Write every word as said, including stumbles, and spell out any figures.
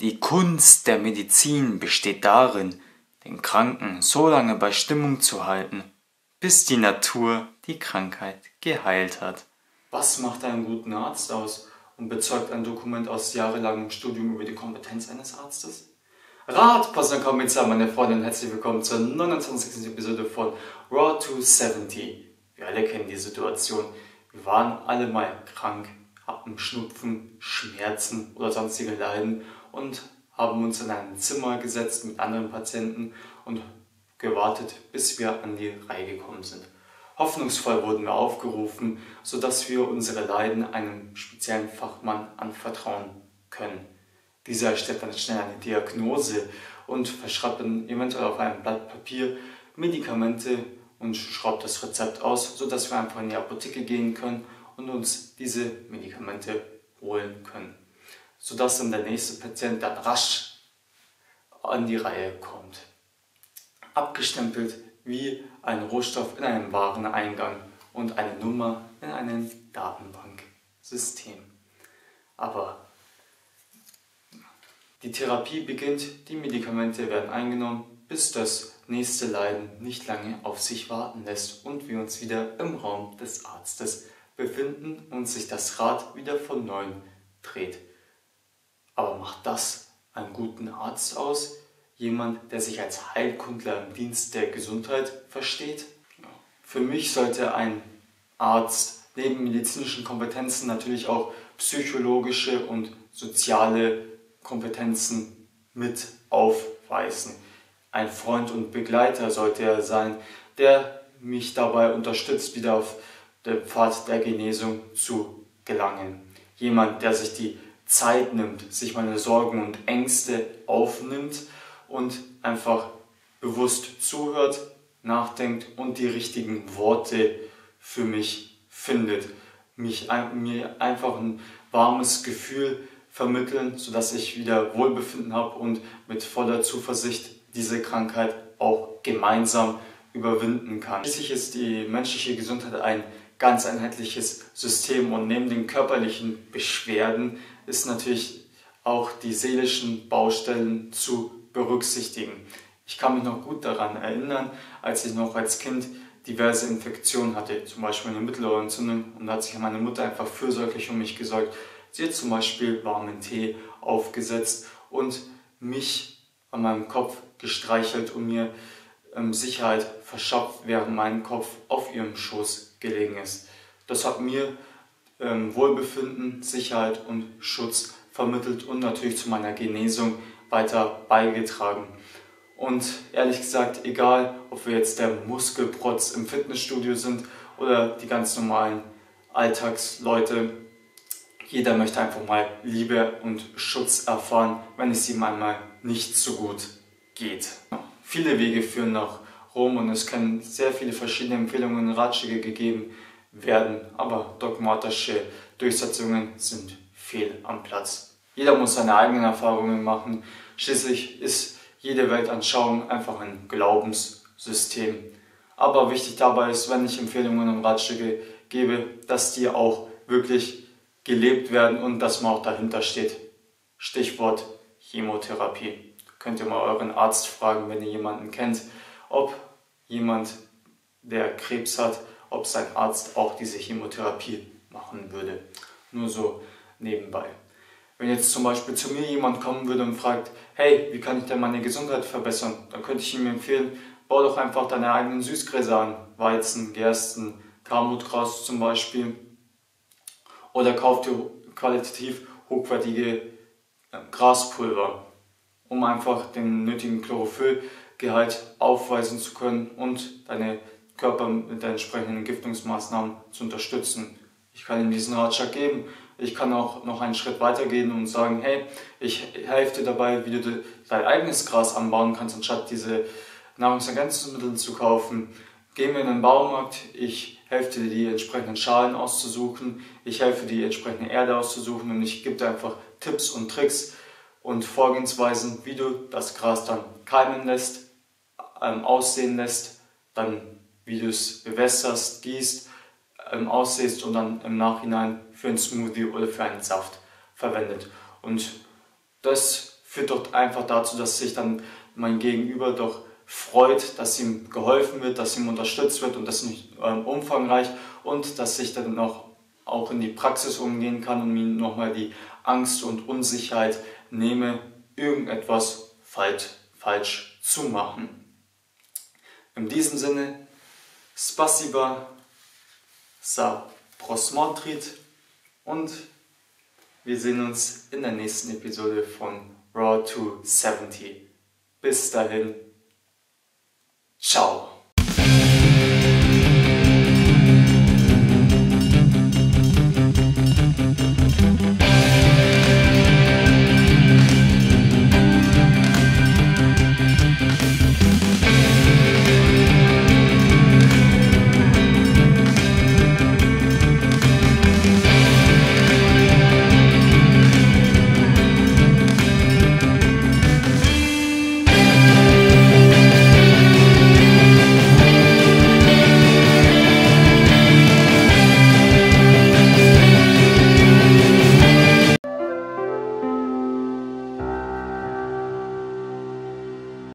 Die Kunst der Medizin besteht darin, den Kranken so lange bei Stimmung zu halten, bis die Natur die Krankheit geheilt hat. Was macht einen guten Arzt aus und bezeugt ein Dokument aus jahrelangem Studium über die Kompetenz eines Arztes? Rat, Pastor Kommissar, meine Freunde, und herzlich willkommen zur neunundzwanzigsten Episode von Raw to siebzig. Wir alle kennen die Situation. Wir waren alle mal krank, hatten Schnupfen, Schmerzen oder sonstige Leiden und haben uns in ein Zimmer gesetzt mit anderen Patienten und gewartet, bis wir an die Reihe gekommen sind. Hoffnungsvoll wurden wir aufgerufen, sodass wir unsere Leiden einem speziellen Fachmann anvertrauen können. Dieser erstellt dann schnell eine Diagnose und verschreibt dann eventuell auf einem Blatt Papier Medikamente und schraubt das Rezept aus, sodass wir einfach in die Apotheke gehen können und uns diese Medikamente holen können, sodass dann der nächste Patient dann rasch an die Reihe kommt. Abgestempelt wie ein Rohstoff in einem Wareneingang und eine Nummer in einem Datenbanksystem. Aber die Therapie beginnt, die Medikamente werden eingenommen, bis das nächste Leiden nicht lange auf sich warten lässt und wir uns wieder im Raum des Arztes befinden und sich das Rad wieder von neuem dreht. Aber macht das einen guten Arzt aus? Jemand, der sich als Heilkundler im Dienst der Gesundheit versteht? Für mich sollte ein Arzt neben medizinischen Kompetenzen natürlich auch psychologische und soziale Kompetenzen mit aufweisen. Ein Freund und Begleiter sollte er sein, der mich dabei unterstützt, wieder auf den Pfad der Genesung zu gelangen. Jemand, der sich die Zeit nimmt, sich meine Sorgen und Ängste aufnimmt und einfach bewusst zuhört, nachdenkt und die richtigen Worte für mich findet. Mich, mir einfach ein warmes Gefühl vermitteln, sodass ich wieder Wohlbefinden habe und mit voller Zuversicht diese Krankheit auch gemeinsam überwinden kann. Schließlich ist die menschliche Gesundheit ein ganz einheitliches System und neben den körperlichen Beschwerden ist natürlich auch die seelischen Baustellen zu berücksichtigen. Ich kann mich noch gut daran erinnern, als ich noch als Kind diverse Infektionen hatte, zum Beispiel eine Mittelohrentzündung, und da hat sich meine Mutter einfach fürsorglich um mich gesorgt. Sie hat zum Beispiel warmen Tee aufgesetzt und mich an meinem Kopf gestreichelt und mir ähm, Sicherheit verschafft, während mein Kopf auf ihrem Schoß gelegen ist. Das hat mir ähm, Wohlbefinden, Sicherheit und Schutz vermittelt und natürlich zu meiner Genesung weiter beigetragen. Und ehrlich gesagt, egal ob wir jetzt der Muskelprotz im Fitnessstudio sind oder die ganz normalen Alltagsleute, jeder möchte einfach mal Liebe und Schutz erfahren, wenn es ihm einmal nicht so gut geht. Viele Wege führen nach Rom und es können sehr viele verschiedene Empfehlungen und Ratschläge gegeben werden, aber dogmatische Durchsetzungen sind fehl am Platz. Jeder muss seine eigenen Erfahrungen machen. Schließlich ist jede Weltanschauung einfach ein Glaubenssystem. Aber wichtig dabei ist, wenn ich Empfehlungen und Ratschläge gebe, dass die auch wirklich gelebt werden und dass man auch dahinter steht. Stichwort Chemotherapie. Könnt ihr mal euren Arzt fragen, wenn ihr jemanden kennt, ob jemand, der Krebs hat, ob sein Arzt auch diese Chemotherapie machen würde. Nur so nebenbei. Wenn jetzt zum Beispiel zu mir jemand kommen würde und fragt, hey, wie kann ich denn meine Gesundheit verbessern? Dann könnte ich ihm empfehlen, bau doch einfach deine eigenen Süßgräser an. Weizen, Gersten, Kamutgras zum Beispiel. Oder kauf dir qualitativ hochwertige Graspulver, um einfach den nötigen Chlorophyllgehalt aufweisen zu können und deine Körper mit den entsprechenden Entgiftungsmaßnahmen zu unterstützen. Ich kann ihm diesen Ratschlag geben. Ich kann auch noch einen Schritt weiter gehen und sagen, hey, ich helfe dir dabei, wie du dein eigenes Gras anbauen kannst, anstatt diese Nahrungsergänzungsmittel zu kaufen. Gehen wir in den Baumarkt, ich helfe dir, die entsprechenden Schalen auszusuchen, ich helfe dir, die entsprechende Erde auszusuchen und ich gebe dir einfach Tipps und Tricks und Vorgehensweisen, wie du das Gras dann keimen lässt, ähm, aussehen lässt, dann wie du es bewässerst, gießt, ähm, aussäst und dann im Nachhinein für einen Smoothie oder für einen Saft verwendet. Und das führt doch einfach dazu, dass sich dann mein Gegenüber doch freut, dass ihm geholfen wird, dass ihm unterstützt wird und das nicht ähm, umfangreich und dass ich dann noch auch in die Praxis umgehen kann und mir nochmal die Angst und Unsicherheit nehme, irgendetwas falsch, falsch zu machen. In diesem Sinne, Spasiba za prosmotrit und wir sehen uns in der nächsten Episode von Raw to siebzig. Bis dahin, ciao!